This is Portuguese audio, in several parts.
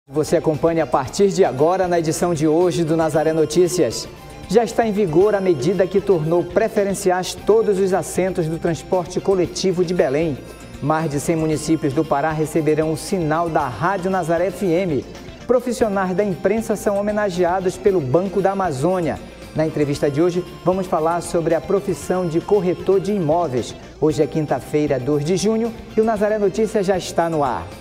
Você acompanha a partir de agora na edição de hoje do Nazaré Notícias. Já está em vigor a medida que tornou preferenciais todos os assentos do transporte coletivo de Belém. Mais de 100 municípios do Pará receberão o sinal da Rádio Nazaré FM. Profissionais da imprensa são homenageados pelo Banco da Amazônia. Na entrevista de hoje, vamos falar sobre a profissão de corretor de imóveis. Hoje é quinta-feira, 2 de junho, e o Nazaré Notícias já está no ar.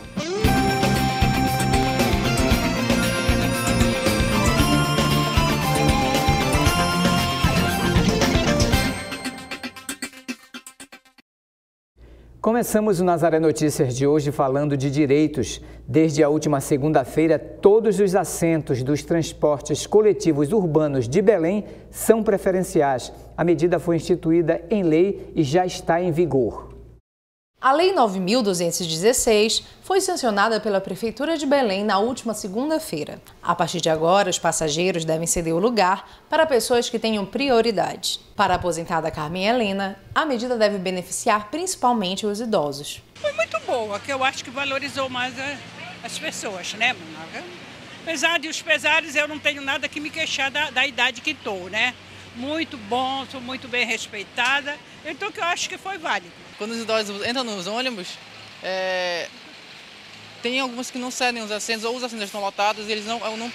Começamos o Nazaré Notícias de hoje falando de direitos. Desde a última segunda-feira, todos os assentos dos transportes coletivos urbanos de Belém são preferenciais. A medida foi instituída em lei e já está em vigor. A Lei 9.216 foi sancionada pela Prefeitura de Belém na última segunda-feira. A partir de agora, os passageiros devem ceder o lugar para pessoas que tenham prioridade. Para a aposentada Carmen Helena, a medida deve beneficiar principalmente os idosos. Foi muito boa, que eu acho que valorizou mais as pessoas, né? Apesar de os pesares, eu não tenho nada que me queixar da idade que estou, né? Muito bom, sou muito bem respeitada, então que eu acho que foi válido. Quando os idosos entram nos ônibus, tem alguns que não cedem os assentos, ou os assentos estão lotados e eles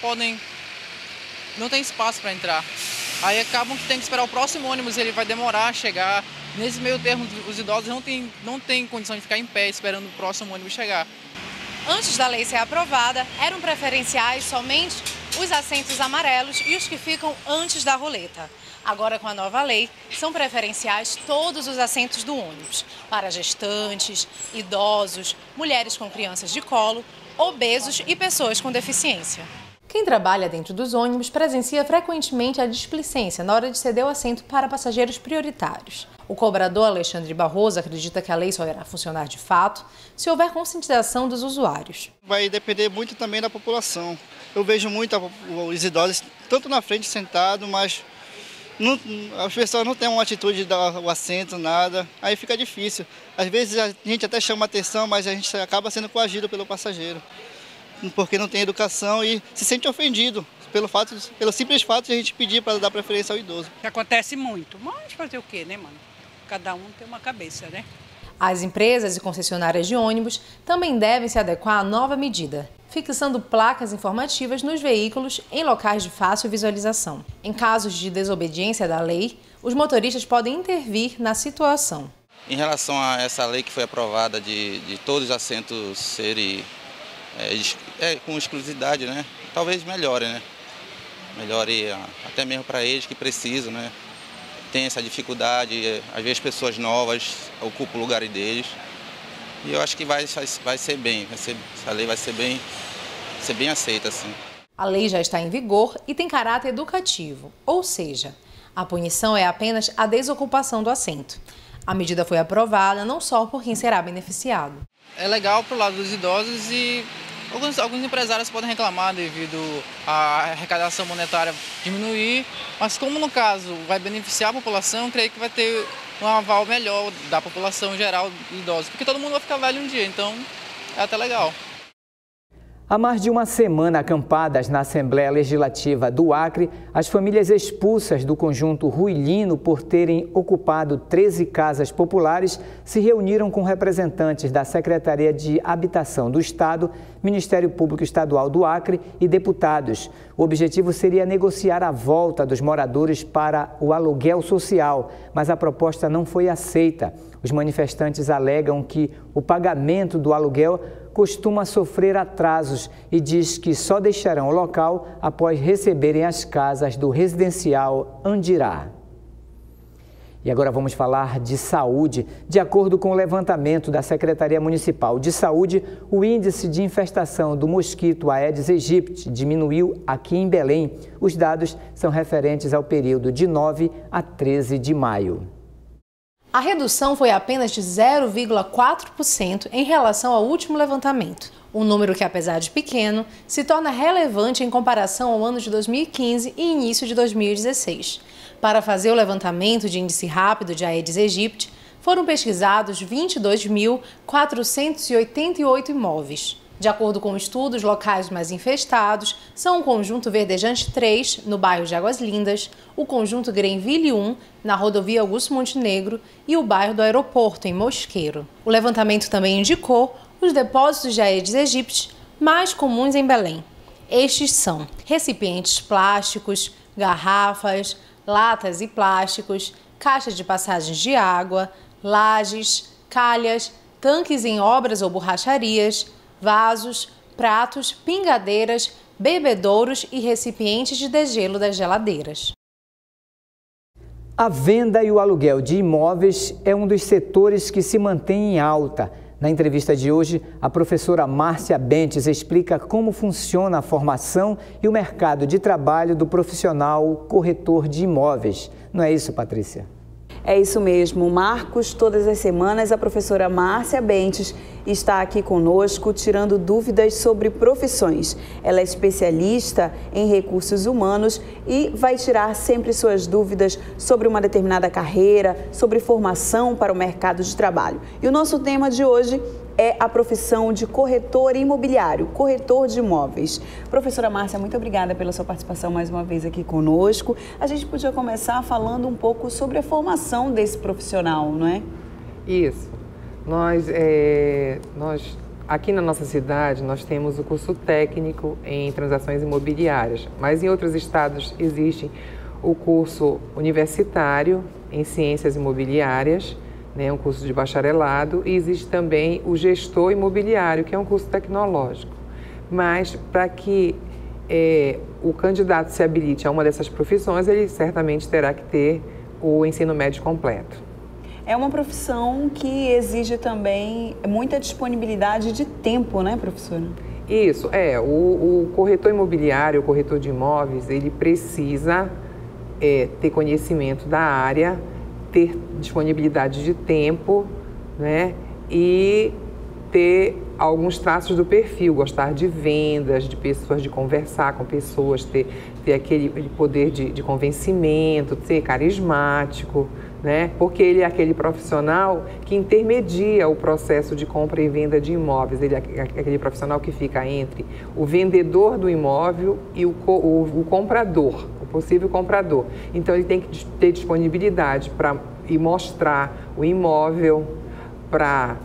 não tem espaço para entrar. Aí acabam que tem que esperar o próximo ônibus, ele vai demorar a chegar. Nesse meio termo, os idosos não têm condição de ficar em pé esperando o próximo ônibus chegar. Antes da lei ser aprovada, eram preferenciais somente os assentos amarelos e os que ficam antes da roleta. Agora, com a nova lei, são preferenciais todos os assentos do ônibus, para gestantes, idosos, mulheres com crianças de colo, obesos e pessoas com deficiência. Quem trabalha dentro dos ônibus presencia frequentemente a displicência na hora de ceder o assento para passageiros prioritários. O cobrador Alexandre Barroso acredita que a lei só irá funcionar de fato se houver conscientização dos usuários. Vai depender muito também da população. Eu vejo muito os idosos, tanto na frente sentado, mas as pessoas não têm uma atitude de dar o assento, nada, aí fica difícil. Às vezes a gente até chama atenção, mas a gente acaba sendo coagido pelo passageiro, porque não tem educação e se sente ofendido pelo simples fato de a gente pedir para dar preferência ao idoso. Acontece muito, mas fazer o quê, né, mano? Cada um tem uma cabeça, né? As empresas e concessionárias de ônibus também devem se adequar à nova medida, fixando placas informativas nos veículos em locais de fácil visualização. Em casos de desobediência da lei, os motoristas podem intervir na situação. Em relação a essa lei que foi aprovada de todos os assentos serem com exclusividade, né? Talvez melhore, né? Melhore até mesmo para eles que precisam, né? Tem essa dificuldade, às vezes pessoas novas ocupam o lugar deles. E eu acho que vai ser bem, essa lei vai ser bem aceita, assim. A lei já está em vigor e tem caráter educativo, ou seja, a punição é apenas a desocupação do assento. A medida foi aprovada não só por quem será beneficiado. É legal para o lado dos idosos e alguns empresários podem reclamar devido à arrecadação monetária diminuir, mas como no caso vai beneficiar a população, creio que vai ter um aval melhor da população geral idosa, porque todo mundo vai ficar velho um dia, então é até legal. Há mais de uma semana acampadas na Assembleia Legislativa do Acre, as famílias expulsas do conjunto Ruilino por terem ocupado 13 casas populares se reuniram com representantes da Secretaria de Habitação do Estado, Ministério Público Estadual do Acre e deputados. O objetivo seria negociar a volta dos moradores para o aluguel social, mas a proposta não foi aceita. Os manifestantes alegam que o pagamento do aluguel costuma sofrer atrasos e diz que só deixarão o local após receberem as casas do residencial Andirá. E agora vamos falar de saúde. De acordo com o levantamento da Secretaria Municipal de Saúde, o índice de infestação do mosquito Aedes aegypti diminuiu aqui em Belém. Os dados são referentes ao período de 9 a 13 de maio. A redução foi apenas de 0,4% em relação ao último levantamento. Um número que, apesar de pequeno, se torna relevante em comparação ao ano de 2015 e início de 2016. Para fazer o levantamento de índice rápido de Aedes aegypti, foram pesquisados 22.488 imóveis. De acordo com o estudo, os locais mais infestados são o Conjunto Verdejante 3, no bairro de Águas Lindas, o Conjunto Grenville 1, na rodovia Augusto Montenegro, e o bairro do Aeroporto, em Mosqueiro. O levantamento também indicou os depósitos de Aedes aegypti mais comuns em Belém. Estes são recipientes plásticos, garrafas, latas e plásticos, caixas de passagens de água, lajes, calhas, tanques em obras ou borracharias, vasos, pratos, pingadeiras, bebedouros e recipientes de degelo das geladeiras. A venda e o aluguel de imóveis é um dos setores que se mantém em alta. Na entrevista de hoje, a professora Márcia Bentes explica como funciona a formação e o mercado de trabalho do profissional corretor de imóveis. Não é isso, Patrícia? É isso mesmo, Marcos. Todas as semanas a professora Márcia Bentes está aqui conosco tirando dúvidas sobre profissões. Ela é especialista em recursos humanos e vai tirar sempre suas dúvidas sobre uma determinada carreira, sobre formação para o mercado de trabalho. E o nosso tema de hoje é a profissão de corretor imobiliário, corretor de imóveis. Professora Márcia, muito obrigada pela sua participação mais uma vez aqui conosco. A gente podia começar falando um pouco sobre a formação desse profissional, não é? Isso. Nós aqui na nossa cidade, nós temos o curso técnico em transações imobiliárias, mas em outros estados existe o curso universitário em ciências imobiliárias, né, um curso de bacharelado, e existe também o gestor imobiliário, que é um curso tecnológico. Mas para que o candidato se habilite a uma dessas profissões, ele certamente terá que ter o ensino médio completo. É uma profissão que exige também muita disponibilidade de tempo, né, professora? Isso, o corretor imobiliário, o corretor de imóveis, ele precisa ter conhecimento da área, ter disponibilidade de tempo, né, e ter alguns traços do perfil, gostar de vendas, de pessoas, de conversar com pessoas, ter aquele poder de convencimento, ser carismático, né, porque ele é aquele profissional que intermedia o processo de compra e venda de imóveis, ele é aquele profissional que fica entre o vendedor do imóvel e o comprador, o possível comprador. Então ele tem que ter disponibilidade para ir mostrar o imóvel, para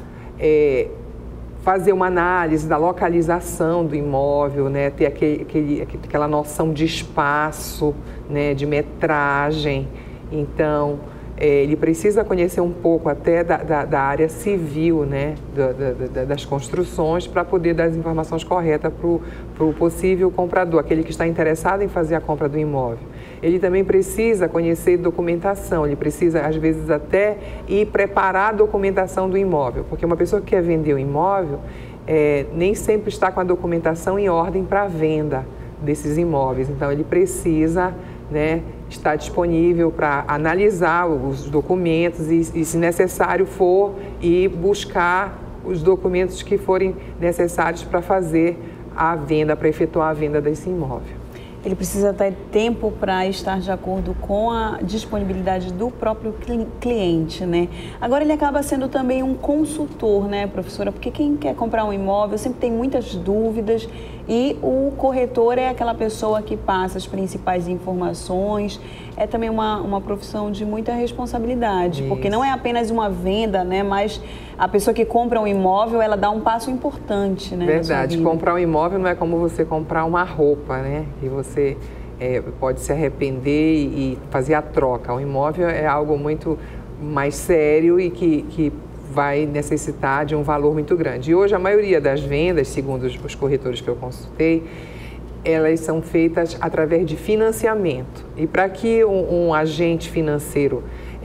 fazer uma análise da localização do imóvel, né, ter aquela noção de espaço, né, de metragem. Então ele precisa conhecer um pouco até da área civil, né, das construções, para poder dar as informações corretas para o possível comprador, aquele que está interessado em fazer a compra do imóvel. Ele também precisa conhecer documentação, ele precisa, às vezes, até ir preparar a documentação do imóvel, porque uma pessoa que quer vender o imóvel nem sempre está com a documentação em ordem para a venda desses imóveis. Então, ele precisa, né, estar disponível para analisar os documentos e, se necessário for, ir buscar os documentos que forem necessários para fazer a venda, para efetuar a venda desse imóvel. Ele precisa ter tempo para estar de acordo com a disponibilidade do próprio cliente, né? Agora ele acaba sendo também um consultor, né, professora? Porque quem quer comprar um imóvel sempre tem muitas dúvidas e o corretor é aquela pessoa que passa as principais informações. É também uma profissão de muita responsabilidade, isso, porque não é apenas uma venda, né, mas a pessoa que compra um imóvel, ela dá um passo importante, né? Verdade, comprar um imóvel não é como você comprar uma roupa, né? E você pode se arrepender e fazer a troca. O imóvel é algo muito mais sério e que vai necessitar de um valor muito grande. E hoje a maioria das vendas, segundo os corretores que eu consultei, elas são feitas através de financiamento. E para que um agente financeiro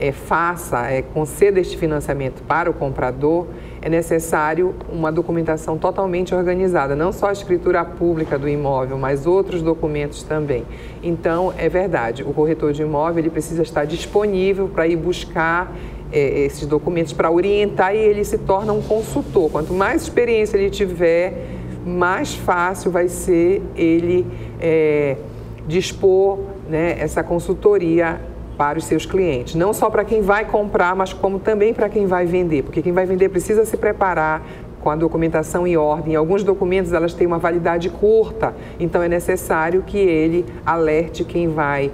conceda este financiamento para o comprador, é necessário uma documentação totalmente organizada, não só a escritura pública do imóvel, mas outros documentos também. Então, é verdade, o corretor de imóvel ele precisa estar disponível para ir buscar esses documentos, para orientar, e ele se torna um consultor. Quanto mais experiência ele tiver, mais fácil vai ser ele dispor, né, essa consultoria para os seus clientes. Não só para quem vai comprar, mas como também para quem vai vender, porque quem vai vender precisa se preparar com a documentação em ordem. Alguns documentos elas têm uma validade curta, então é necessário que ele alerte quem vai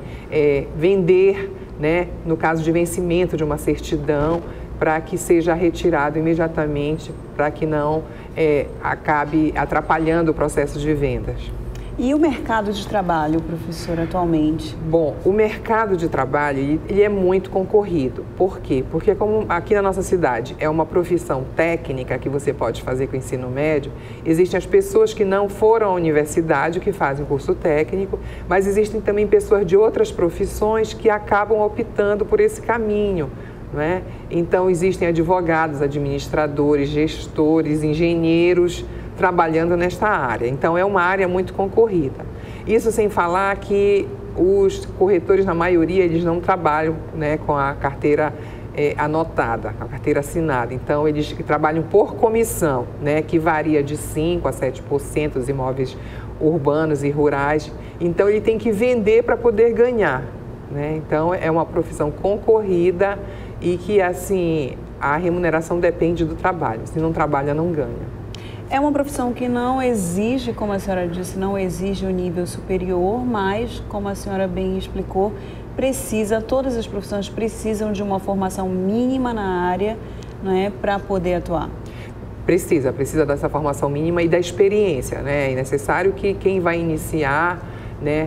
vender, né, no caso de vencimento de uma certidão, para que seja retirado imediatamente, para que não acabe atrapalhando o processo de vendas. E o mercado de trabalho, professor, atualmente? Bom, o mercado de trabalho ele é muito concorrido. Por quê? Porque como aqui na nossa cidade é uma profissão técnica que você pode fazer com o ensino médio, existem as pessoas que não foram à universidade, que fazem curso técnico, mas existem também pessoas de outras profissões que acabam optando por esse caminho. Né? Então, existem advogados, administradores, gestores, engenheiros trabalhando nesta área. Então, é uma área muito concorrida. Isso sem falar que os corretores, na maioria, eles não trabalham, né, com a carteira anotada, a carteira assinada. Então, eles trabalham por comissão, né, que varia de 5% a 7% dos imóveis urbanos e rurais. Então, ele tem que vender para poder ganhar. Né? Então, é uma profissão concorrida e que, assim, a remuneração depende do trabalho. Se não trabalha, não ganha. É uma profissão que não exige, como a senhora disse, não exige um nível superior, mas, como a senhora bem explicou, todas as profissões precisam de uma formação mínima na área, não é, para poder atuar. Precisa dessa formação mínima e da experiência, né? É necessário que quem vai iniciar, né,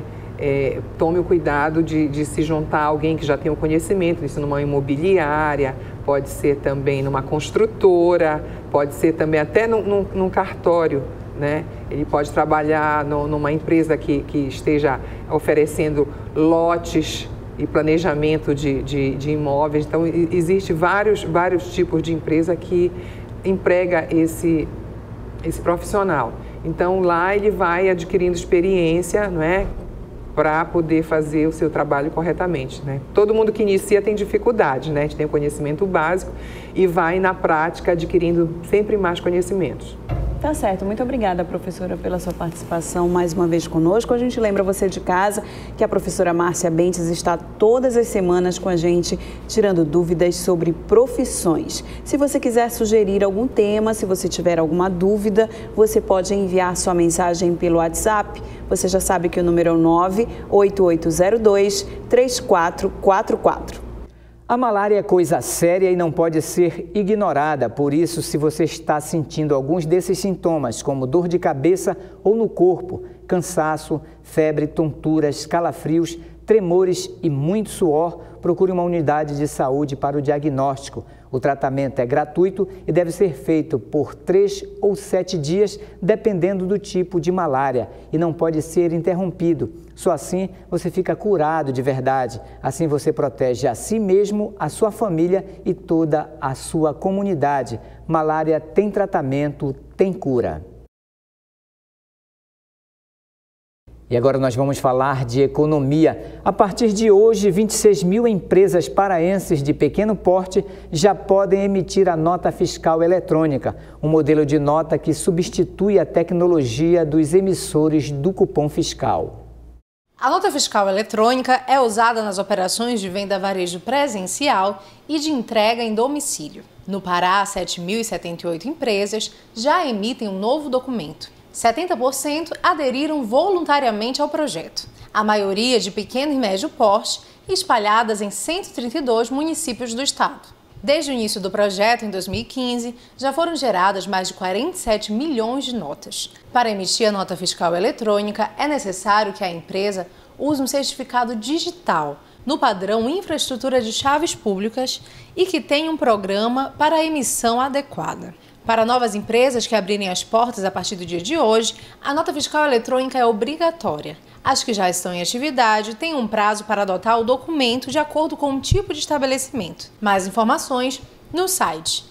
tome o cuidado de se juntar a alguém que já tem o conhecimento, isso numa imobiliária, pode ser também numa construtora, pode ser também até num cartório, né? Ele pode trabalhar numa empresa que esteja oferecendo lotes e planejamento de imóveis. Então, existe vários tipos de empresa que emprega esse profissional. Então, lá ele vai adquirindo experiência, não é? Para poder fazer o seu trabalho corretamente, né? Todo mundo que inicia tem dificuldade, né? A gente tem o conhecimento básico e vai na prática adquirindo sempre mais conhecimentos. Tá certo. Muito obrigada, professora, pela sua participação mais uma vez conosco. A gente lembra você de casa que a professora Márcia Bentes está todas as semanas com a gente, tirando dúvidas sobre profissões. Se você quiser sugerir algum tema, se você tiver alguma dúvida, você pode enviar sua mensagem pelo WhatsApp. Você já sabe que o número é o 98802-3444. A malária é coisa séria e não pode ser ignorada, por isso, se você está sentindo alguns desses sintomas, como dor de cabeça ou no corpo, cansaço, febre, tonturas, calafrios, tremores e muito suor, procure uma unidade de saúde para o diagnóstico. O tratamento é gratuito e deve ser feito por 3 ou 7 dias, dependendo do tipo de malária, e não pode ser interrompido. Só assim você fica curado de verdade. Assim você protege a si mesmo, a sua família e toda a sua comunidade. Malária tem tratamento, tem cura. E agora nós vamos falar de economia. A partir de hoje, 26 mil empresas paraenses de pequeno porte já podem emitir a nota fiscal eletrônica, um modelo de nota que substitui a tecnologia dos emissores do cupom fiscal. A nota fiscal eletrônica é usada nas operações de venda varejo presencial e de entrega em domicílio. No Pará, 7.078 empresas já emitem um novo documento. 70% aderiram voluntariamente ao projeto, a maioria de pequeno e médio porte, espalhadas em 132 municípios do estado. Desde o início do projeto, em 2015, já foram geradas mais de 47 milhões de notas. Para emitir a nota fiscal eletrônica, é necessário que a empresa use um certificado digital no padrão Infraestrutura de Chaves Públicas e que tenha um programa para a emissão adequada. Para novas empresas que abrirem as portas a partir do dia de hoje, a nota fiscal eletrônica é obrigatória. As que já estão em atividade têm um prazo para adotar o documento de acordo com o tipo de estabelecimento. Mais informações no site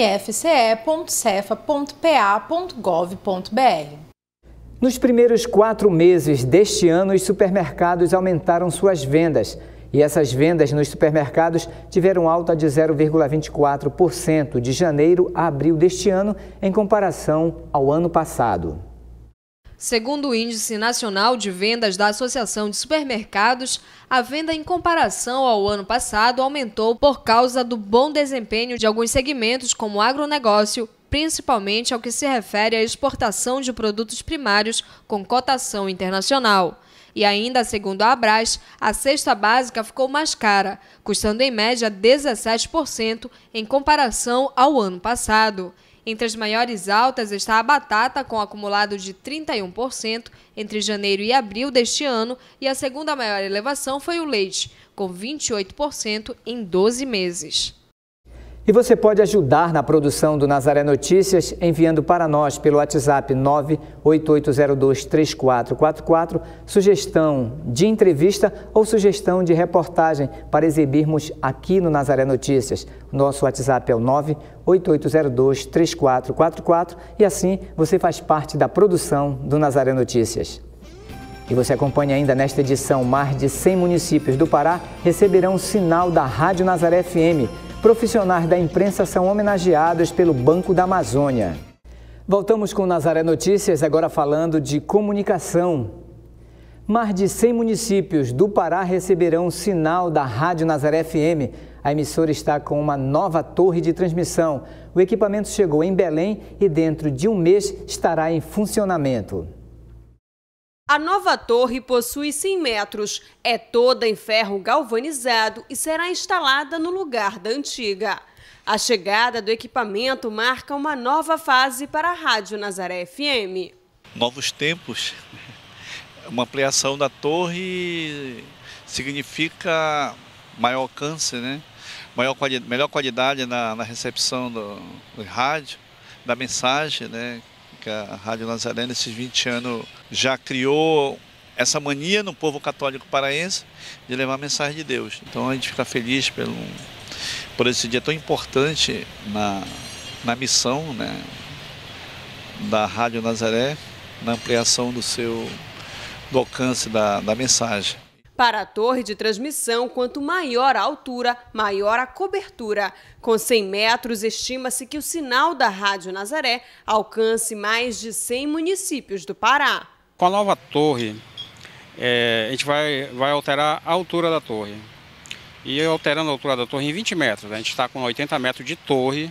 nfce.cefa.pa.gov.br. Nos primeiros 4 meses deste ano, os supermercados aumentaram suas vendas. E essas vendas nos supermercados tiveram alta de 0,24% de janeiro a abril deste ano, em comparação ao ano passado. Segundo o Índice Nacional de Vendas da Associação de Supermercados, a venda em comparação ao ano passado aumentou por causa do bom desempenho de alguns segmentos como agronegócio, principalmente ao que se refere à exportação de produtos primários com cotação internacional. E ainda, segundo a Abras, a cesta básica ficou mais cara, custando em média 17% em comparação ao ano passado. Entre as maiores altas está a batata, com acumulado de 31% entre janeiro e abril deste ano, e a segunda maior elevação foi o leite, com 28% em 12 meses. E você pode ajudar na produção do Nazaré Notícias enviando para nós pelo WhatsApp 988023444 sugestão de entrevista ou sugestão de reportagem para exibirmos aqui no Nazaré Notícias. Nosso WhatsApp é o 988023444 e assim você faz parte da produção do Nazaré Notícias. E você acompanha ainda nesta edição, mais de 100 municípios do Pará receberão o sinal da Rádio Nazaré FM. Profissionais da imprensa são homenageados pelo Banco da Amazônia. Voltamos com o Nazaré Notícias, agora falando de comunicação. Mais de 100 municípios do Pará receberão o sinal da Rádio Nazaré FM. A emissora está com uma nova torre de transmissão. O equipamento chegou em Belém e dentro de um mês estará em funcionamento. A nova torre possui 100 metros, é toda em ferro galvanizado e será instalada no lugar da antiga. A chegada do equipamento marca uma nova fase para a Rádio Nazaré FM. Novos tempos, uma ampliação da torre significa maior alcance, né? Melhor qualidade na recepção do rádio, da mensagem, né? Que a Rádio Nazaré, nesses 20 anos, já criou essa mania no povo católico paraense de levar a mensagem de Deus. Então a gente fica feliz por esse dia tão importante na missão, né, da Rádio Nazaré, na ampliação do alcance da mensagem. Para a torre de transmissão, quanto maior a altura, maior a cobertura. Com 100 metros, estima-se que o sinal da Rádio Nazaré alcance mais de 100 municípios do Pará. Com a nova torre, a gente vai alterar a altura da torre. E alterando a altura da torre em 20 metros. A gente está com 80 metros de torre.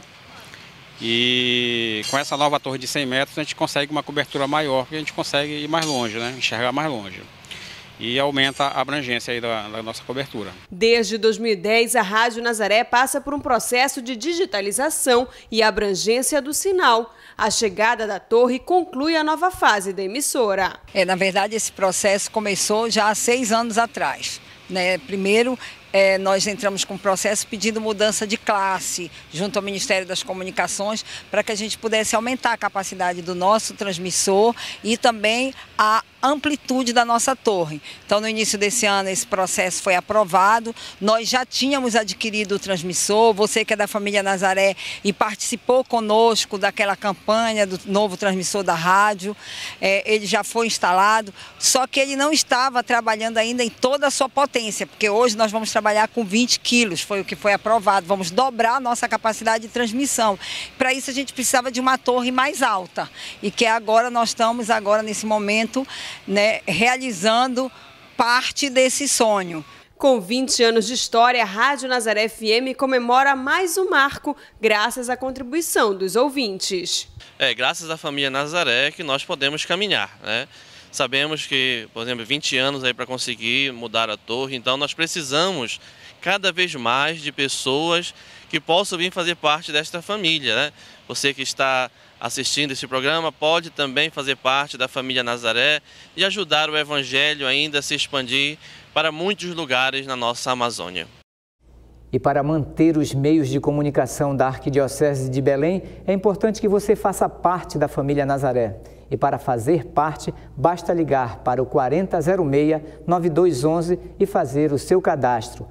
E com essa nova torre de 100 metros, a gente consegue uma cobertura maior, porque a gente consegue ir mais longe, né? Enxergar mais longe. E aumenta a abrangência aí da nossa cobertura. Desde 2010, a Rádio Nazaré passa por um processo de digitalização e abrangência do sinal. A chegada da torre conclui a nova fase da emissora. Na verdade, esse processo começou já há 6 anos atrás, né? Primeiro, nós entramos com um processo pedindo mudança de classe junto ao Ministério das Comunicações para que a gente pudesse aumentar a capacidade do nosso transmissor e também a amplitude da nossa torre. Então, no início desse ano, esse processo foi aprovado. Nós já tínhamos adquirido o transmissor. Você que é da família Nazaré e participou conosco daquela campanha do novo transmissor da rádio, ele já foi instalado, só que ele não estava trabalhando ainda em toda a sua potência, porque hoje nós vamos trabalhar com 20 quilos, foi o que foi aprovado. Vamos dobrar a nossa capacidade de transmissão. Para isso, a gente precisava de uma torre mais alta e que agora nós estamos nesse momento, né, realizando parte desse sonho. Com 20 anos de história, a Rádio Nazaré FM comemora mais um marco graças à contribuição dos ouvintes. Graças à família Nazaré que nós podemos caminhar, né? Sabemos que, por exemplo, 20 anos aí para conseguir mudar a torre, então nós precisamos cada vez mais de pessoas que possam vir fazer parte desta família, né? Você que está assistindo esse programa pode também fazer parte da família Nazaré e ajudar o Evangelho ainda a se expandir para muitos lugares na nossa Amazônia. E para manter os meios de comunicação da Arquidiocese de Belém, é importante que você faça parte da família Nazaré. E para fazer parte, basta ligar para o 4006-9211 e fazer o seu cadastro,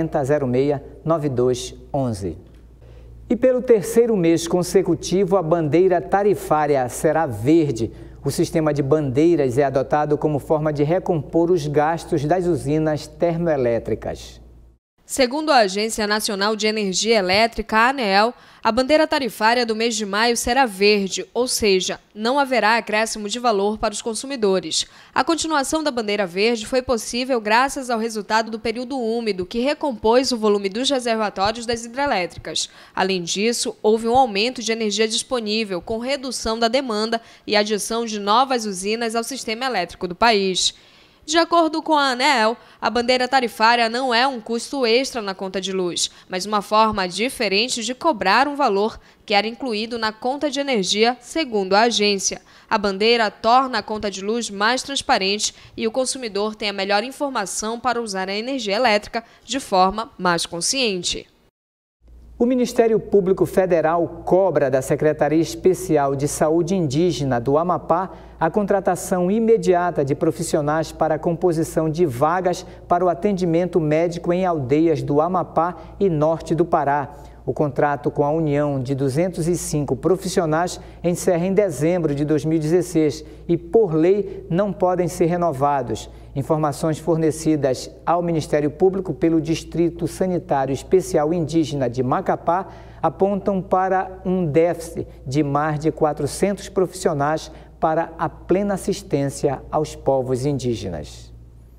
4006-9211. E pelo terceiro mês consecutivo, a bandeira tarifária será verde. O sistema de bandeiras é adotado como forma de recompor os gastos das usinas termoelétricas. Segundo a Agência Nacional de Energia Elétrica, a ANEEL, a bandeira tarifária do mês de maio será verde, ou seja, não haverá acréscimo de valor para os consumidores. A continuação da bandeira verde foi possível graças ao resultado do período úmido, que recompôs o volume dos reservatórios das hidrelétricas. Além disso, houve um aumento de energia disponível, com redução da demanda e adição de novas usinas ao sistema elétrico do país. De acordo com a ANEEL, a bandeira tarifária não é um custo extra na conta de luz, mas uma forma diferente de cobrar um valor que era incluído na conta de energia, segundo a agência. A bandeira torna a conta de luz mais transparente e o consumidor tem a melhor informação para usar a energia elétrica de forma mais consciente. O Ministério Público Federal cobra da Secretaria Especial de Saúde Indígena do Amapá a contratação imediata de profissionais para a composição de vagas para o atendimento médico em aldeias do Amapá e norte do Pará. O contrato com a união de 205 profissionais encerra em dezembro de 2016 e, por lei, não podem ser renovados. Informações fornecidas ao Ministério Público pelo Distrito Sanitário Especial Indígena de Macapá apontam para um déficit de mais de 400 profissionais para a plena assistência aos povos indígenas.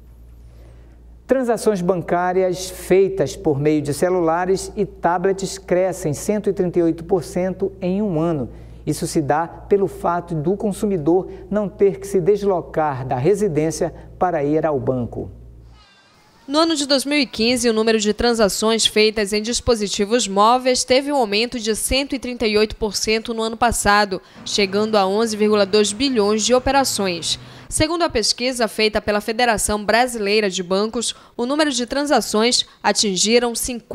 Transações bancárias feitas por meio de celulares e tablets crescem 138% em um ano. Isso se dá pelo fato do consumidor não ter que se deslocar da residência para ir ao banco. No ano de 2015, o número de transações feitas em dispositivos móveis teve um aumento de 138% no ano passado, chegando a 11,2 bilhões de operações. Segundo a pesquisa feita pela Federação Brasileira de Bancos, o número de transações atingiram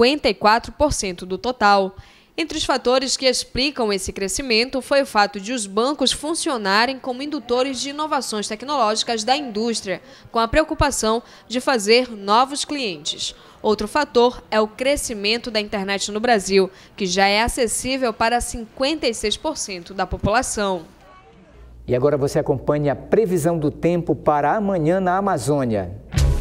54% do total. Entre os fatores que explicam esse crescimento foi o fato de os bancos funcionarem como indutores de inovações tecnológicas da indústria, com a preocupação de fazer novos clientes. Outro fator é o crescimento da internet no Brasil, que já é acessível para 56% da população. E agora você acompanha a previsão do tempo para amanhã na Amazônia.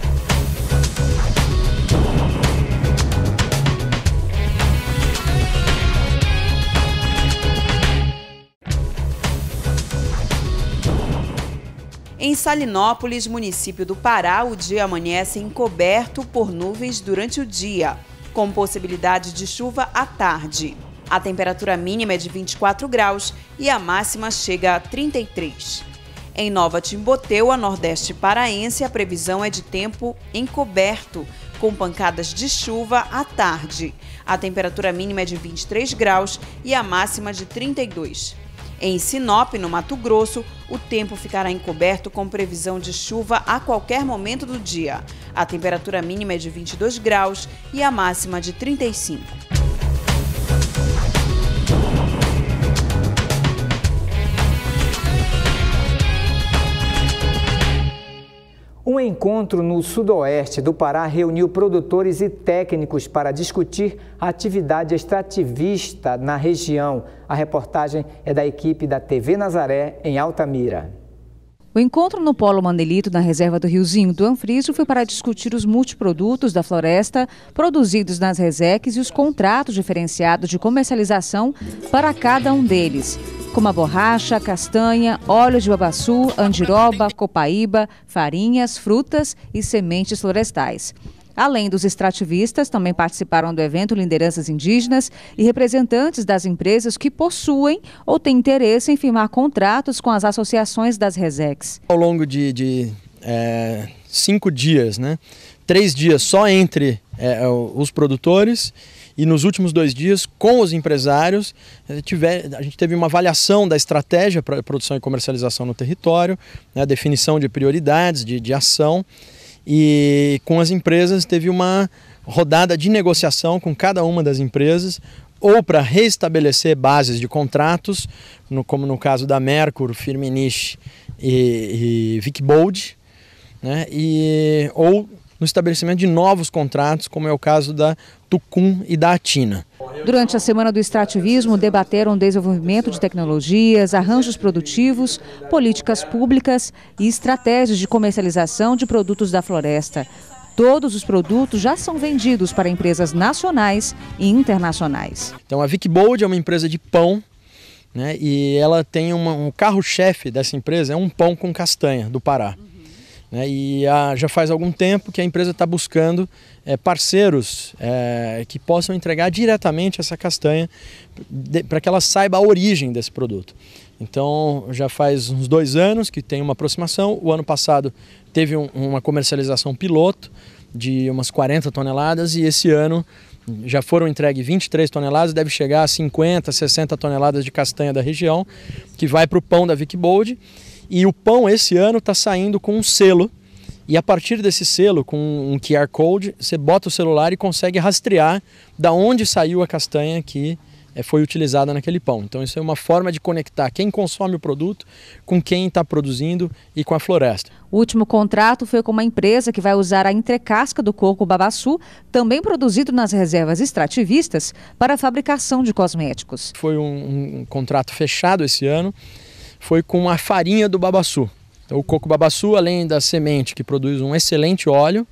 Em Salinópolis, município do Pará, o dia amanhece encoberto por nuvens durante o dia, com possibilidade de chuva à tarde. A temperatura mínima é de 24 graus e a máxima chega a 33. Em Nova Timboteu, a nordeste paraense, a previsão é de tempo encoberto, com pancadas de chuva à tarde. A temperatura mínima é de 23 graus e a máxima de 32. Em Sinop, no Mato Grosso, o tempo ficará encoberto com previsão de chuva a qualquer momento do dia. A temperatura mínima é de 22 graus e a máxima de 35. Um encontro no sudoeste do Pará reuniu produtores e técnicos para discutir a atividade extrativista na região. A reportagem é da equipe da TV Nazaré, em Altamira. O encontro no Polo Mandelito, na reserva do Riozinho do Anfrísio, foi para discutir os multiprodutos da floresta produzidos nas reseques e os contratos diferenciados de comercialização para cada um deles, como a borracha, castanha, óleo de babaçu, andiroba, copaíba, farinhas, frutas e sementes florestais. Além dos extrativistas, também participaram do evento lideranças indígenas e representantes das empresas que possuem ou têm interesse em firmar contratos com as associações das reseques. Ao longo de 5 dias, 3 dias só entre os produtores e nos últimos 2 dias com os empresários, a gente teve uma avaliação da estratégia para produção e comercialização no território, a definição de prioridades de ação. E com as empresas teve uma rodada de negociação com cada uma das empresas, ou para restabelecer bases de contratos, como no caso da Mercur, Firmenich e Vicbold, ou no estabelecimento de novos contratos, como é o caso da Tucum e da Atina. Durante a Semana do Extrativismo, debateram desenvolvimento de tecnologias, arranjos produtivos, políticas públicas e estratégias de comercialização de produtos da floresta. Todos os produtos já são vendidos para empresas nacionais e internacionais. Então a Wickbold é uma empresa de pão, né, e ela tem um carro-chefe dessa empresa, é um pão com castanha do Pará. Né, e já faz algum tempo que a empresa está buscando parceiros que possam entregar diretamente essa castanha para que ela saiba a origem desse produto. Então já faz uns 2 anos que tem uma aproximação. O ano passado teve uma comercialização piloto de umas 40 toneladas e esse ano já foram entregues 23 toneladas, deve chegar a 50, 60 toneladas de castanha da região, que vai para o pão da Wickbold. E o pão esse ano está saindo com um selo, e a partir desse selo, com um QR Code, você bota o celular e consegue rastrear da onde saiu a castanha que foi utilizada naquele pão. Então isso é uma forma de conectar quem consome o produto com quem está produzindo e com a floresta. O último contrato foi com uma empresa que vai usar a entrecasca do coco babaçu, também produzido nas reservas extrativistas, para a fabricação de cosméticos. Foi um contrato fechado esse ano, foi com a farinha do babaçu. Então, o coco babaçu, além da semente que produz um excelente óleo,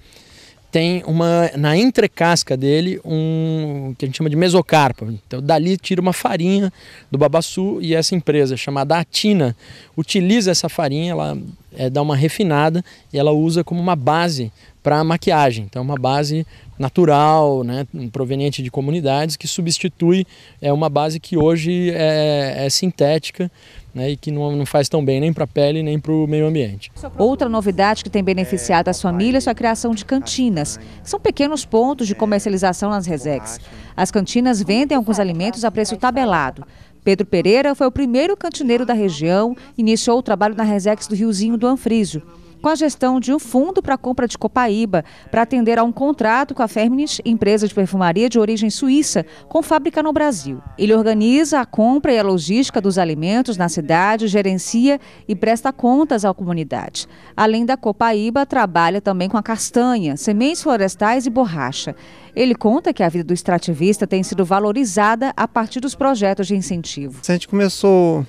tem na entrecasca dele que a gente chama de mesocarpa. Então dali tira uma farinha do babaçu e essa empresa chamada Atina utiliza essa farinha, ela dá uma refinada e ela usa como uma base para maquiagem. Então uma base natural, né, proveniente de comunidades, que substitui uma base que hoje é sintética, né, e que não faz tão bem nem para a pele nem para o meio ambiente. Outra novidade que tem beneficiado as famílias é a criação de cantinas. São pequenos pontos de comercialização nas resecs. As cantinas vendem alguns alimentos a preço tabelado. Pedro Pereira foi o primeiro cantineiro da região e iniciou o trabalho na resex do Riozinho do Anfrísio, com a gestão de um fundo para a compra de copaíba, para atender a um contrato com a Firmenich, empresa de perfumaria de origem suíça, com fábrica no Brasil. Ele organiza a compra e a logística dos alimentos na cidade, gerencia e presta contas à comunidade. Além da copaíba, trabalha também com a castanha, sementes florestais e borracha. Ele conta que a vida do extrativista tem sido valorizada a partir dos projetos de incentivo. A gente começou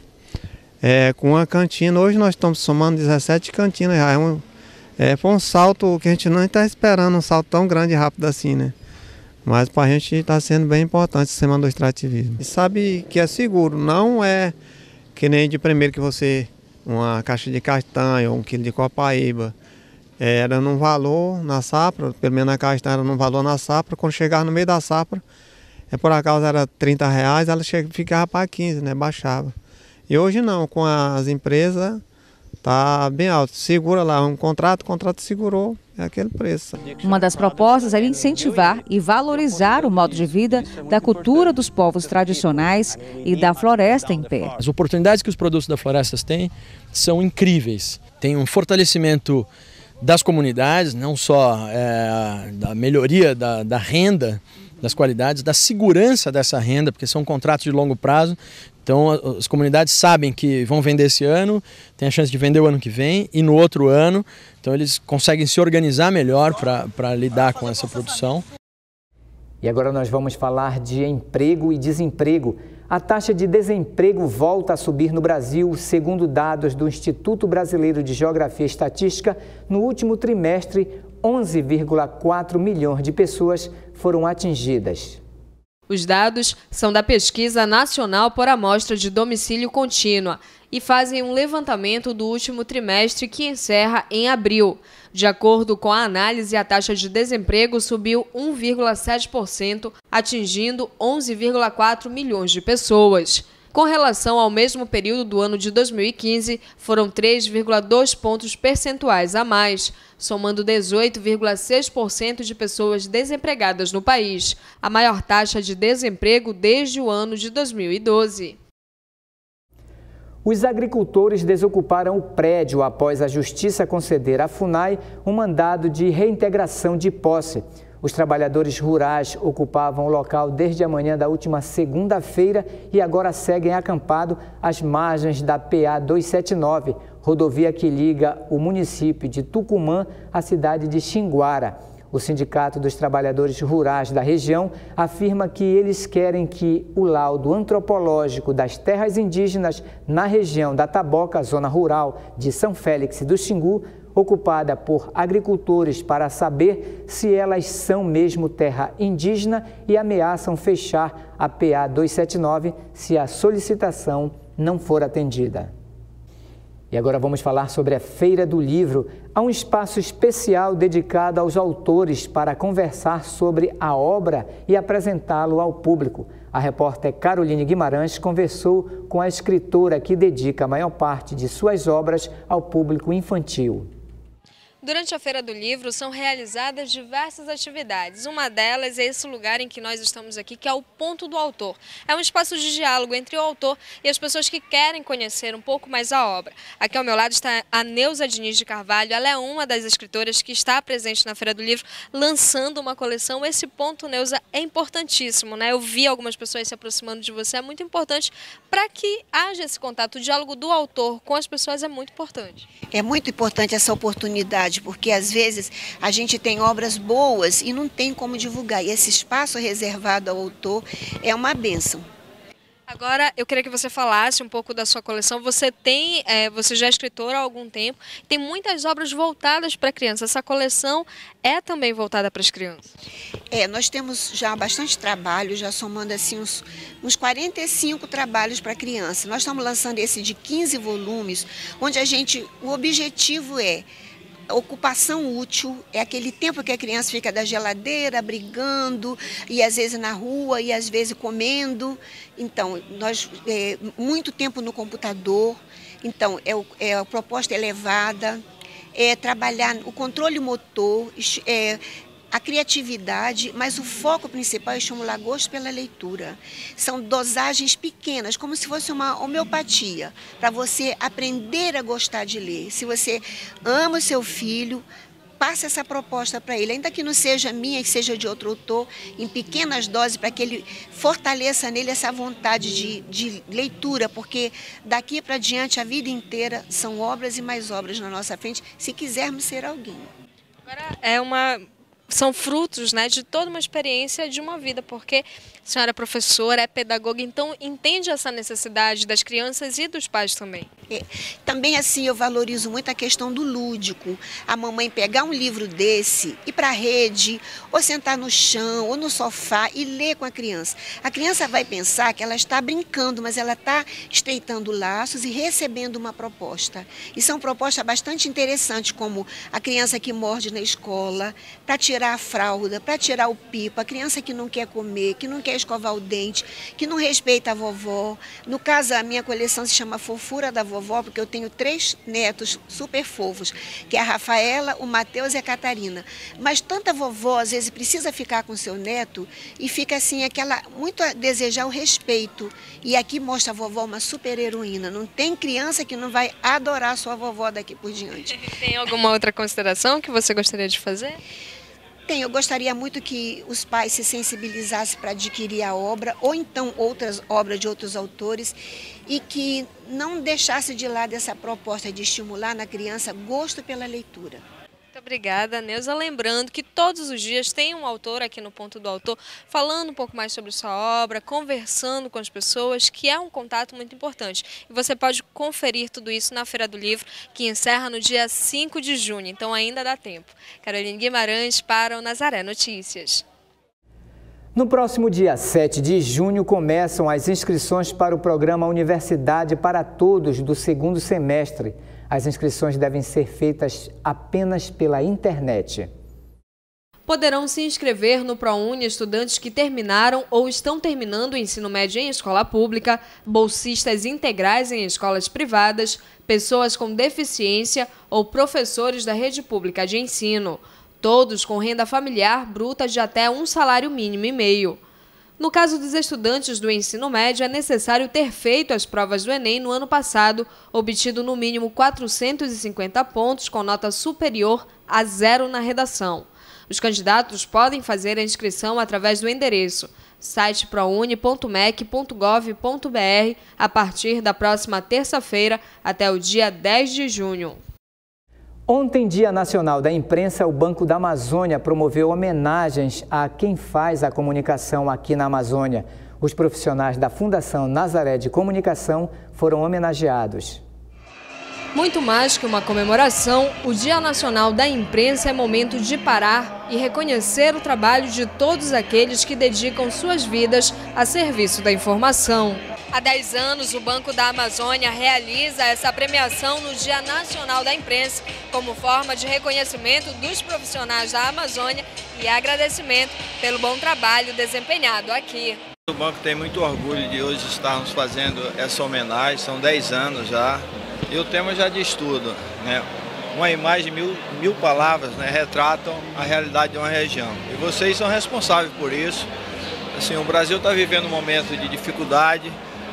com uma cantina, hoje nós estamos somando 17 cantinas, foi um salto que a gente não está esperando, um salto tão grande e rápido assim, né? Mas para a gente está sendo bem importante essa semana do extrativismo. E sabe que é seguro, não é que nem de primeiro que você, uma caixa de castanha ou 1 quilo de copaíba, era num valor na safra, pelo menos na castanha era num valor na safra, quando chegava no meio da safra, por acaso era R$30, ela ficava para 15, né? Baixava. E hoje não, com as empresas está bem alto. Segura lá um contrato, o contrato segurou, é aquele preço. Uma das propostas é incentivar e valorizar o modo de vida da cultura dos povos tradicionais e da floresta em pé. As oportunidades que os produtos da floresta têm são incríveis. Tem um fortalecimento das comunidades, não só da melhoria da renda, das qualidades, da segurança dessa renda, porque são contratos de longo prazo. Então as comunidades sabem que vão vender esse ano, tem a chance de vender o ano que vem e no outro ano. Então eles conseguem se organizar melhor para lidar com essa produção. E agora nós vamos falar de emprego e desemprego. A taxa de desemprego volta a subir no Brasil, segundo dados do Instituto Brasileiro de Geografia e Estatística. No último trimestre, 11,4 milhões de pessoas foram atingidas. Os dados são da Pesquisa Nacional por Amostra de Domicílio Contínua e fazem um levantamento do último trimestre que encerra em abril. De acordo com a análise, a taxa de desemprego subiu 1,7%, atingindo 11,4 milhões de pessoas. Com relação ao mesmo período do ano de 2015, foram 3,2 pontos percentuais a mais, somando 18,6% de pessoas desempregadas no país, a maior taxa de desemprego desde o ano de 2012. Os agricultores desocuparam o prédio após a Justiça conceder à FUNAI um mandado de reintegração de posse. Os trabalhadores rurais ocupavam o local desde a manhã da última segunda-feira e agora seguem acampados às margens da PA 279, rodovia que liga o município de Tucumã à cidade de Xinguara. O Sindicato dos Trabalhadores Rurais da região afirma que eles querem que o laudo antropológico das terras indígenas na região da Taboca, zona rural de São Félix do Xingu, ocupada por agricultores para saber se elas são mesmo terra indígena e ameaçam fechar a PA 279 se a solicitação não for atendida. E agora vamos falar sobre a Feira do Livro. Há um espaço especial dedicado aos autores para conversar sobre a obra e apresentá-lo ao público. A repórter Caroline Guimarães conversou com a escritora que dedica a maior parte de suas obras ao público infantil. Durante a Feira do Livro são realizadas diversas atividades. Uma delas é esse lugar em que nós estamos aqui, que é o Ponto do Autor. É um espaço de diálogo entre o autor e as pessoas que querem conhecer um pouco mais a obra. Aqui ao meu lado está a Neuza Diniz de Carvalho. Ela é uma das escritoras que está presente na Feira do Livro, lançando uma coleção. Esse ponto, Neuza, é importantíssimo, né? Eu vi algumas pessoas se aproximando de você. É muito importante para que haja esse contato. O diálogo do autor com as pessoas é muito importante. É muito importante essa oportunidade, porque às vezes a gente tem obras boas e não tem como divulgar. E esse espaço reservado ao autor é uma bênção. Agora, eu queria que você falasse um pouco da sua coleção. Você já é escritora há algum tempo, tem muitas obras voltadas para crianças. Essa coleção é também voltada para as crianças? Nós temos já bastante trabalho, já somando assim uns 45 trabalhos para criança. Nós estamos lançando esse de 15 volumes, onde o objetivo é ocupação útil, é aquele tempo que a criança fica da geladeira, brigando, e às vezes na rua, e às vezes comendo. Então, muito tempo no computador. Então, a proposta elevada, trabalhar o controle motor, a criatividade, mas o foco principal é estimular gosto pela leitura. São dosagens pequenas, como se fosse uma homeopatia, para você aprender a gostar de ler. Se você ama o seu filho, passe essa proposta para ele, ainda que não seja minha, que seja de outro autor, em pequenas doses, para que ele fortaleça nele essa vontade de leitura, porque daqui para diante, a vida inteira, são obras e mais obras na nossa frente, se quisermos ser alguém. Agora, são frutos, né, de toda uma experiência de uma vida, porque a senhora é professora, é pedagoga, então entende essa necessidade das crianças e dos pais também. Também assim eu valorizo muito a questão do lúdico. A mamãe pegar um livro desse, ir para a rede, ou sentar no chão, ou no sofá e ler com a criança. A criança vai pensar que ela está brincando, mas ela está estreitando laços e recebendo uma proposta. E são propostas bastante interessantes, como a criança que morde na escola, para tirar a fralda, para tirar o pipo, a criança que não quer comer, que não quer escovar o dente, que não respeita a vovó. No caso, a minha coleção se chama Fofura da Vovó, porque eu tenho 3 netos super fofos, que é a Rafaela, o Matheus e a Catarina. Mas tanta vovó, às vezes, precisa ficar com seu neto e fica assim, muito a desejar o respeito. E aqui mostra a vovó uma super heroína. Não tem criança que não vai adorar a sua vovó daqui por diante. Tem alguma outra consideração que você gostaria de fazer? Eu gostaria muito que os pais se sensibilizassem para adquirir a obra, ou então outras obras de outros autores, e que não deixasse de lado essa proposta de estimular na criança gosto pela leitura. Muito obrigada, Neuza. Lembrando que todos os dias tem um autor aqui no Ponto do Autor falando um pouco mais sobre sua obra, conversando com as pessoas, que é um contato muito importante. E você pode conferir tudo isso na Feira do Livro, que encerra no dia 5 de junho, então ainda dá tempo. Caroline Guimarães para o Nazaré Notícias. No próximo dia 7 de junho começam as inscrições para o programa Universidade para Todos do 2º semestre. As inscrições devem ser feitas apenas pela internet. Poderão se inscrever no ProUni estudantes que terminaram ou estão terminando o ensino médio em escola pública, bolsistas integrais em escolas privadas, pessoas com deficiência ou professores da rede pública de ensino. Todos com renda familiar bruta de até um salário mínimo e meio. No caso dos estudantes do ensino médio, é necessário ter feito as provas do Enem no ano passado, obtido no mínimo 450 pontos com nota superior a 0 na redação. Os candidatos podem fazer a inscrição através do endereço site prouni.mec.gov.br a partir da próxima terça-feira até o dia 10 de junho. Ontem, Dia Nacional da Imprensa, o Banco da Amazônia promoveu homenagens a quem faz a comunicação aqui na Amazônia. Os profissionais da Fundação Nazaré de Comunicação foram homenageados. Muito mais que uma comemoração, o Dia Nacional da Imprensa é momento de parar e reconhecer o trabalho de todos aqueles que dedicam suas vidas a serviço da informação. Há 10 anos, o Banco da Amazônia realiza essa premiação no Dia Nacional da Imprensa, como forma de reconhecimento dos profissionais da Amazônia e agradecimento pelo bom trabalho desempenhado aqui. O banco tem muito orgulho de hoje estarmos fazendo essa homenagem, são 10 anos já, e o tema já diz tudo, né? Uma imagem, mil palavras, né, retratam a realidade de uma região. E vocês são responsáveis por isso. Assim, o Brasil está vivendo um momento de dificuldade,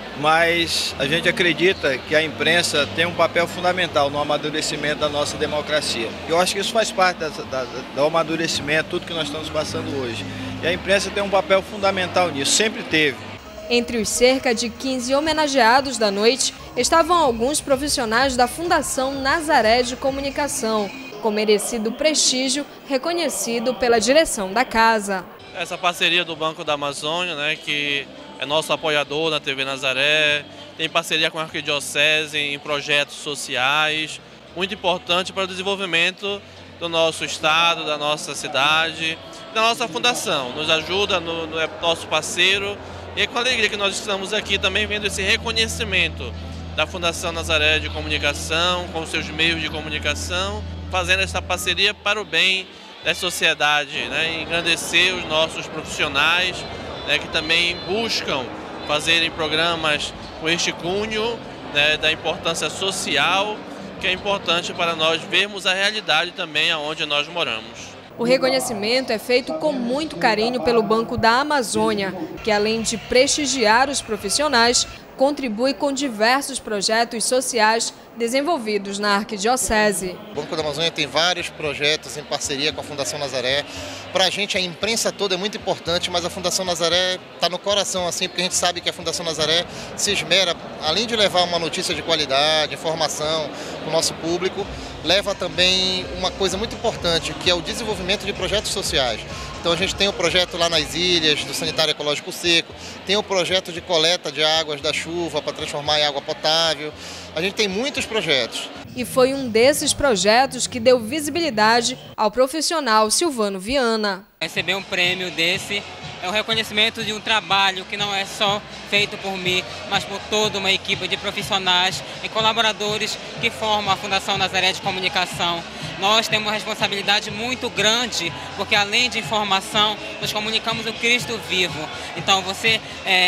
mas a gente acredita que a imprensa tem um papel fundamental no amadurecimento da nossa democracia. Eu acho que isso faz parte do amadurecimento, tudo que nós estamos passando hoje. E a imprensa tem um papel fundamental nisso, sempre teve. Entre os cerca de 15 homenageados da noite, estavam alguns profissionais da Fundação Nazaré de Comunicação, com merecido prestígio reconhecido pela direção da casa. Essa parceria do Banco da Amazônia, né, que é nosso apoiador na TV Nazaré, tem parceria com a Arquidiocese em projetos sociais, muito importante para o desenvolvimento do nosso estado, da nossa cidade, da nossa fundação. Nos ajuda, é nosso parceiro, e é com alegria que nós estamos aqui também vendo esse reconhecimento da Fundação Nazaré de Comunicação, com seus meios de comunicação, fazendo essa parceria para o bem da sociedade, né, engrandecer os nossos profissionais, né, que também buscam fazerem programas com este cunho, né, da importância social, que é importante para nós vermos a realidade também aonde nós moramos. O reconhecimento é feito com muito carinho pelo Banco da Amazônia, que além de prestigiar os profissionais, contribui com diversos projetos sociais desenvolvidos na Arquidiocese. O Banco da Amazônia tem vários projetos em parceria com a Fundação Nazaré. Para a gente, a imprensa toda é muito importante, mas a Fundação Nazaré está no coração, assim, porque a gente sabe que a Fundação Nazaré se esmera, além de levar uma notícia de qualidade, informação para o nosso público, leva também uma coisa muito importante, que é o desenvolvimento de projetos sociais. Então a gente tem o projeto lá nas ilhas, do Sanitário Ecológico Seco, tem o projeto de coleta de águas da chuva para transformar em água potável. A gente tem muitos projetos. E foi um desses projetos que deu visibilidade ao profissional Silvano Viana. Receber um prêmio desse é um reconhecimento de um trabalho que não é só feito por mim, mas por toda uma equipe de profissionais e colaboradores que formam a Fundação Nazaré de Comunicação. Nós temos uma responsabilidade muito grande, porque além de informação, nós comunicamos o Cristo vivo. Então você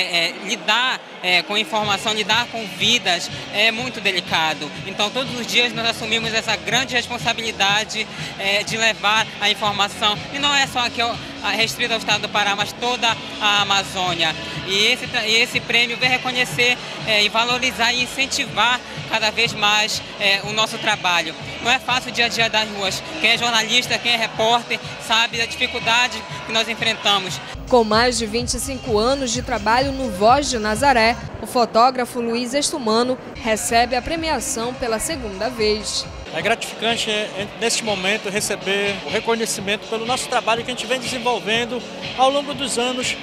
lidar com informação, lidar com vidas é muito delicado. Então todos os dias nós assumimos essa grande responsabilidade de levar a informação, e não é só aqui restrito ao estado do Pará, mas toda a Amazônia. E esse prêmio vem reconhecer e valorizar e incentivar cada vez mais o nosso trabalho. Não é fácil o dia a dia das ruas. Quem é jornalista, quem é repórter, sabe da dificuldade que nós enfrentamos. Com mais de 25 anos de trabalho no Voz de Nazaré, o fotógrafo Luiz Estumano recebe a premiação pela segunda vez. É gratificante, neste momento, receber o reconhecimento pelo nosso trabalho que a gente vem desenvolvendo ao longo dos anos,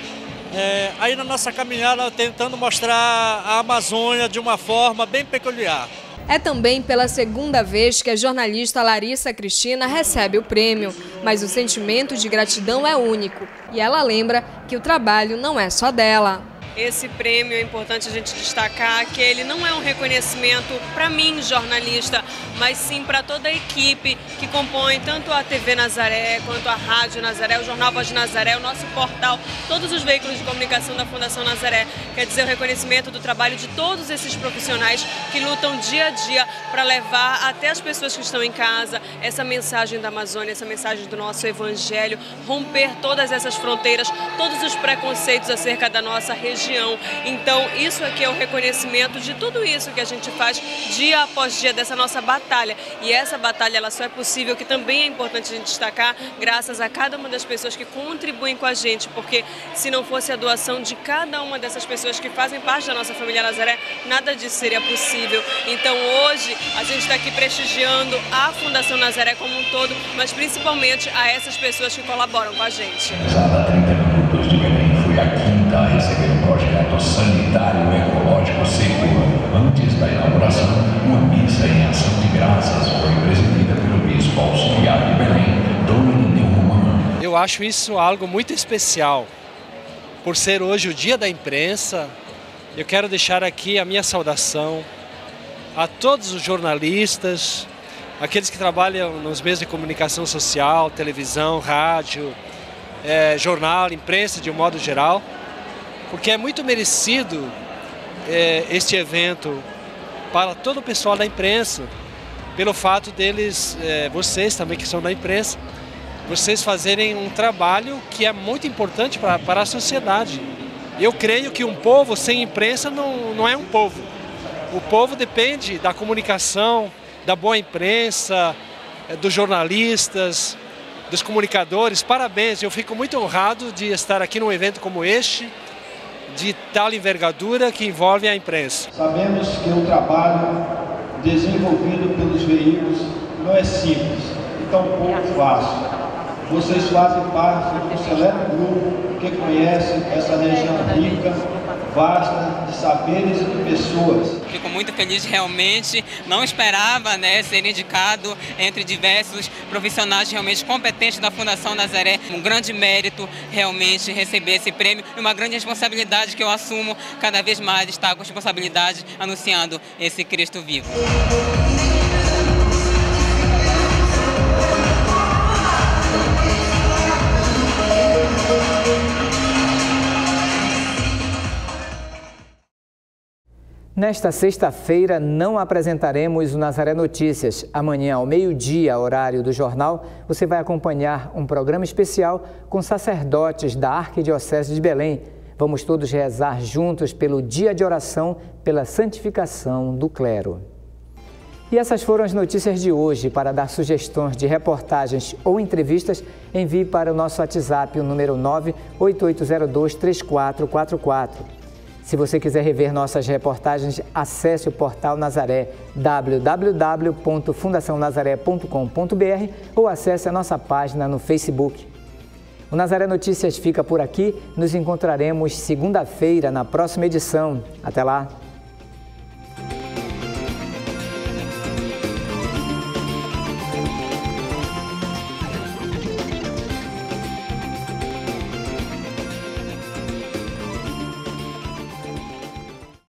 aí na nossa caminhada, tentando mostrar a Amazônia de uma forma bem peculiar. É também pela segunda vez que a jornalista Larissa Cristina recebe o prêmio, mas o sentimento de gratidão é único e ela lembra que o trabalho não é só dela. Esse prêmio é importante a gente destacar que ele não é um reconhecimento para mim, jornalista, mas sim para toda a equipe que compõe tanto a TV Nazaré, quanto a Rádio Nazaré, o Jornal Voz de Nazaré, o nosso portal, todos os veículos de comunicação da Fundação Nazaré. Quer dizer, o reconhecimento do trabalho de todos esses profissionais que lutam dia a dia para levar até as pessoas que estão em casa essa mensagem da Amazônia, essa mensagem do nosso Evangelho, romper todas essas fronteiras, todos os preconceitos acerca da nossa região. Então, isso aqui é o reconhecimento de tudo isso que a gente faz dia após dia dessa nossa batalha. E essa batalha ela só é possível, que também é importante a gente destacar, graças a cada uma das pessoas que contribuem com a gente, porque se não fosse a doação de cada uma dessas pessoas que fazem parte da nossa família Nazaré, nada disso seria possível. Então, hoje, a gente está aqui prestigiando a Fundação Nazaré como um todo, mas principalmente a essas pessoas que colaboram com a gente. A 30 minutos de Belém, fui a quinta a receber um projeto sanitário ecológico seco. Antes da inauguração, uma missa em ação de graças foi presidida pelo bispo auxiliar de Belém, Dom Irineu Romano. Eu acho isso algo muito especial. Por ser hoje o Dia da Imprensa, eu quero deixar aqui a minha saudação a todos os jornalistas, aqueles que trabalham nos meios de comunicação social, televisão, rádio, jornal, imprensa de um modo geral, porque é muito merecido este evento para todo o pessoal da imprensa, pelo fato deles, vocês também que são da imprensa, vocês fazerem um trabalho que é muito importante para a sociedade. Eu creio que um povo sem imprensa não é um povo. O povo depende da comunicação, da boa imprensa, dos jornalistas, dos comunicadores. Parabéns, eu fico muito honrado de estar aqui num evento como este, de tal envergadura que envolve a imprensa. Sabemos que o trabalho desenvolvido pelos veículos não é simples e tampouco fácil. Vocês fazem parte de um seleto grupo que conhece essa região rica, vasta de saberes e de pessoas. Fico muito feliz realmente, não esperava ser indicado entre diversos profissionais realmente competentes da Fundação Nazaré. Um grande mérito realmente receber esse prêmio e uma grande responsabilidade que eu assumo cada vez mais, estar com responsabilidade anunciando esse Cristo vivo. Nesta sexta-feira não apresentaremos o Nazaré Notícias. Amanhã, ao meio-dia, horário do jornal, você vai acompanhar um programa especial com sacerdotes da Arquidiocese de Belém. Vamos todos rezar juntos pelo dia de oração pela santificação do clero. E essas foram as notícias de hoje. Para dar sugestões de reportagens ou entrevistas, envie para o nosso WhatsApp, o número 988023444. Se você quiser rever nossas reportagens, acesse o portal Nazaré, www.fundacionazaré.com.br ou acesse a nossa página no Facebook. O Nazaré Notícias fica por aqui. Nos encontraremos segunda-feira na próxima edição. Até lá!